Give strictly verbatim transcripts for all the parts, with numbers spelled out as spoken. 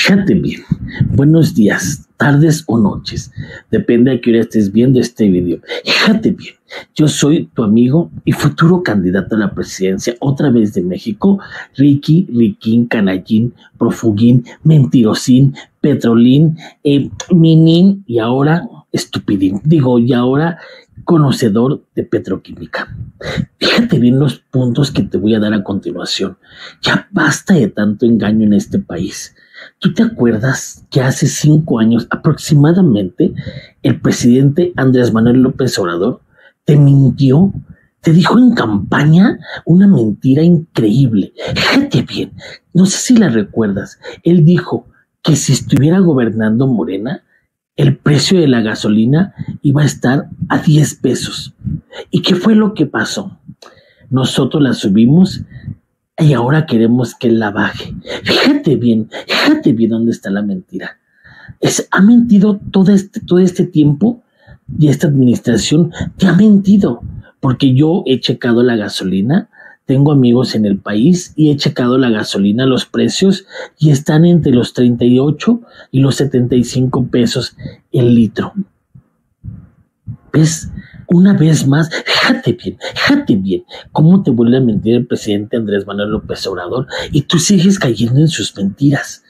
Fíjate bien, buenos días, tardes o noches, depende a qué hora estés viendo este video. Fíjate bien, yo soy tu amigo y futuro candidato a la presidencia otra vez de México, Ricky, Riquín, Canallín, Profugín, Mentirosín, Petrolín, eh, Minín y ahora Estupidín. Digo, y ahora conocedor de petroquímica. Fíjate bien los puntos que te voy a dar a continuación. Ya basta de tanto engaño en este país. ¿Tú te acuerdas que hace cinco años aproximadamente el presidente Andrés Manuel López Obrador te mintió? Te dijo en campaña una mentira increíble. Fíjate bien, no sé si la recuerdas. Él dijo que si estuviera gobernando Morena, el precio de la gasolina iba a estar a diez pesos. ¿Y qué fue lo que pasó? Nosotros la subimos y ahora queremos que él la baje. Fíjate bien, fíjate bien dónde está la mentira. Es, ha mentido todo este, todo este tiempo y esta administración te ha mentido. Porque yo he checado la gasolina, tengo amigos en el país y he checado la gasolina, los precios, y están entre los treinta y ocho y los setenta y cinco pesos el litro. ¿Ves? Una vez más, fíjate bien, fíjate bien cómo te vuelve a mentir el presidente Andrés Manuel López Obrador y tú sigues cayendo en sus mentiras.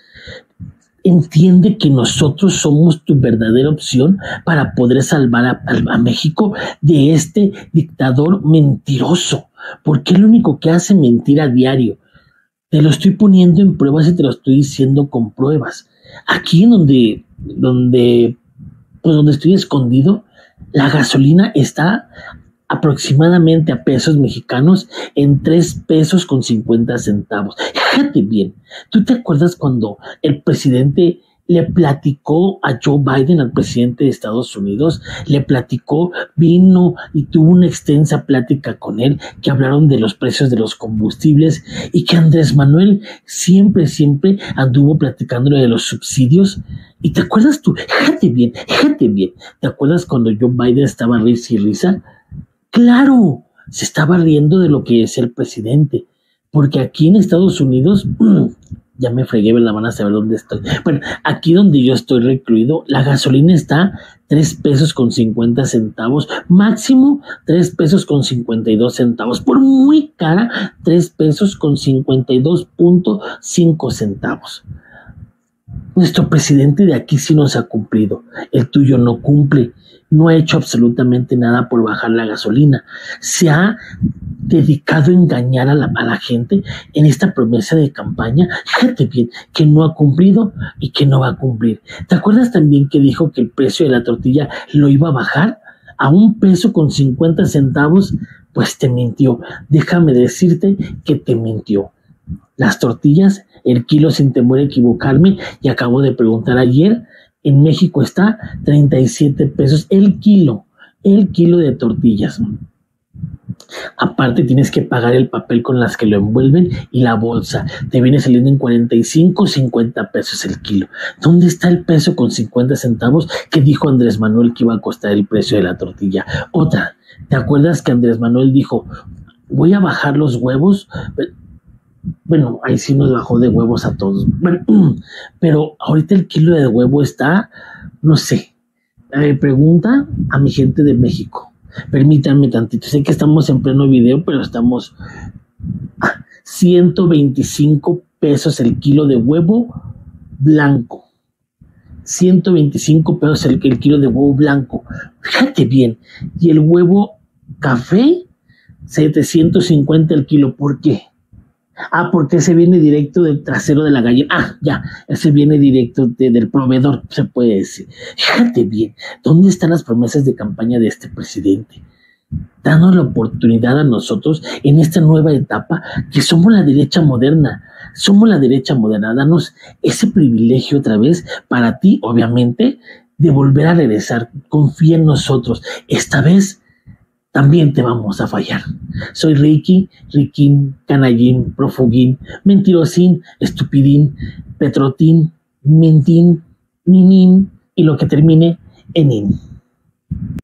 Entiende que nosotros somos tu verdadera opción para poder salvar a, a, a México de este dictador mentiroso, porque es lo único que hace mentir a diario. Te lo estoy poniendo en pruebas y te lo estoy diciendo con pruebas. Aquí en donde, donde, pues donde estoy escondido, la gasolina está aproximadamente a pesos mexicanos en tres pesos con cincuenta centavos. Fíjate bien, ¿tú te acuerdas cuando el presidente le platicó a Joe Biden, al presidente de Estados Unidos, le platicó, vino y tuvo una extensa plática con él, que hablaron de los precios de los combustibles y que Andrés Manuel siempre, siempre anduvo platicándole de los subsidios? ¿Y te acuerdas tú? Fíjate bien, fíjate bien, ¿te acuerdas cuando Joe Biden estaba risa y risa? Claro, se estaba riendo de lo que es el presidente, porque aquí en Estados Unidos, ya me fregué, la van a saber dónde estoy. Bueno, aquí donde yo estoy recluido, la gasolina está tres pesos con cincuenta centavos, máximo tres pesos con cincuenta y dos centavos, por muy cara, tres pesos con cincuenta y dos punto cinco centavos. Nuestro presidente de aquí sí nos ha cumplido, el tuyo no cumple. No ha hecho absolutamente nada por bajar la gasolina. Se ha dedicado a engañar a la, a la gente en esta promesa de campaña. Fíjate bien, que no ha cumplido y que no va a cumplir. ¿Te acuerdas también que dijo que el precio de la tortilla lo iba a bajar a un peso con cincuenta centavos? Pues te mintió. Déjame decirte que te mintió. Las tortillas, el kilo, sin temor a equivocarme, y acabo de preguntar ayer, en México está treinta y siete pesos el kilo, el kilo de tortillas. Aparte tienes que pagar el papel con las que lo envuelven y la bolsa. Te viene saliendo en cuarenta y cinco, cincuenta pesos el kilo. ¿Dónde está el peso con cincuenta centavos que dijo Andrés Manuel que iba a costar el precio de la tortilla? Otra, ¿te acuerdas que Andrés Manuel dijo, voy a bajar los huevos? Bueno, ahí sí nos bajó de huevos a todos. Bueno, pero ahorita el kilo de huevo está, no sé, eh, pregunta a mi gente de México. Permítanme tantito, sé que estamos en pleno video, pero estamos a ciento veinticinco pesos el kilo de huevo blanco. ciento veinticinco pesos el, el kilo de huevo blanco. Fíjate bien. Y el huevo café, setecientos cincuenta el kilo. ¿Por qué? Ah, porque ese viene directo del trasero de la gallina. Ah, ya, ese viene directo de, del proveedor, se puede decir. Fíjate bien, ¿dónde están las promesas de campaña de este presidente? Danos la oportunidad a nosotros en esta nueva etapa, que somos la derecha moderna. Somos la derecha moderna. Danos ese privilegio otra vez para ti, obviamente, de volver a regresar. Confía en nosotros. Esta vez también te vamos a fallar. Soy Ricky, Riquín, Canallín, Profugín, Mentirosín, Estupidín, Petrotín, Mentín, Minín y lo que termine en in.